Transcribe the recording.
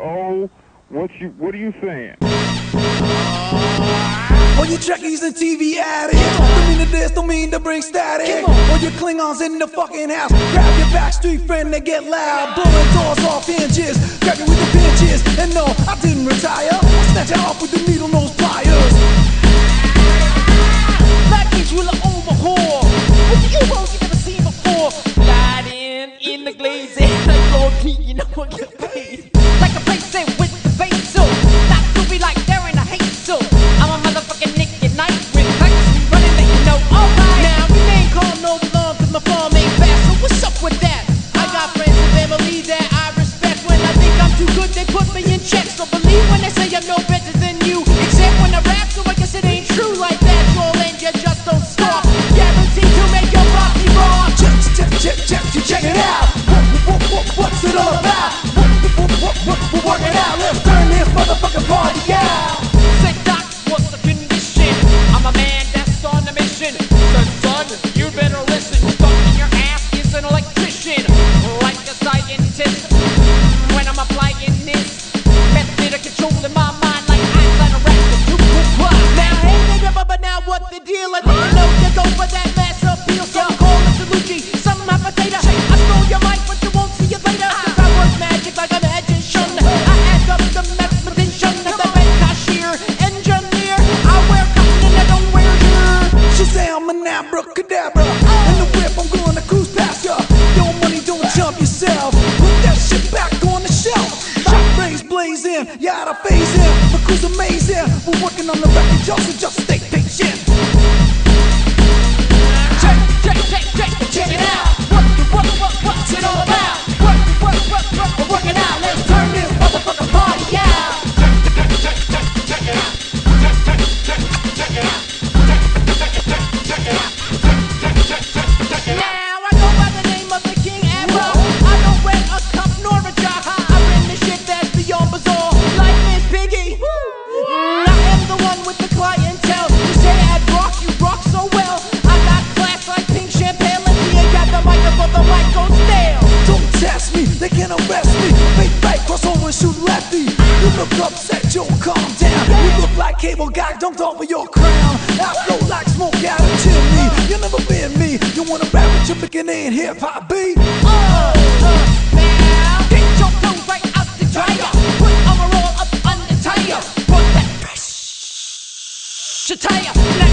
Oh, what are you saying? All you Trekkies and TV addicts, don't mean to diss, don't mean to bring static. All you Klingons in the fucking house, grab your backstreet friend and get loud. Blowing doors off hinges, grab you with the pinches. And no, I didn't retire, I snatch it off with the needle nose pliers. Black kids will overhaul with the U-boats you never seen before. Gliding in the glazing, like Lord P, you know what get paid. Like a racing with the bass, so not to be like they're in a hate, so I'm a motherfucking Nick at night with practice running that you know. Alright, now we ain't call no belong cause my farm ain't fast, so what's up with that? I got friends and family that I respect. When I think I'm too good, they put me in check. So believe when they say I'm no better than you, except when I rap, so I guess it ain't true like that. Troll and you just don't stop, guaranteed to make your body raw. Check it out. What's it all about? We're working out. Let's turn this motherfucking party out. Say doc, what's the condition? I'm a man that's on a mission. So son, you better listen. Stuck in your ass is an electrician, like a scientist. When I'm applying this method of controlling my mind, like Einstein or now hey baby, but now what the deal? I didn't know you go for that mass appeal. So call it Salucci, some have potato. I stole your mic, but you won't see it later. Cause I work magic like a magician. I add up the mathematician, the bank cashier, engineer. I wear cotton and I don't wear gear. Shazam and abracadabra. In the whip, I'm gonna cruise past ya. Your money don't jump yourself. Put that shit back on the shelf. Shot rays blazing, you out of phase in. My crew's amazing. We're working on the record, y'all, so just stay patient. Check it out. What's it all about? We're working out. Let's turn this motherfucking party out. Check it out. Now I go by the name of the King Admiral. I don't wear a cup nor a job. I bring the shit that's beyond bizarre. Life is Piggy. I am the one with the clientele. You say I'd rock, you rock so well. I got class like pink champagne. Let's ain't got the microphone, the mic goes stale. Don't test me, they can't arrest me. Fake right, cross over and shoot lefty. You look upset, yo, calm down. You look like cable guy dunked over your crown. I flow like smoke out of chimney. You never been me. You wanna rap with your pickin' in hip-hop beat? Now get your clothes right out the dryer. Put armor all up on the tire. Put that fresh attire.